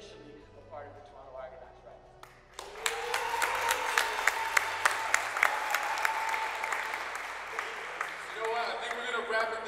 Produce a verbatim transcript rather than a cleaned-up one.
officially a part of the Toronto Argonauts, right? You know what? I think we're going to wrap it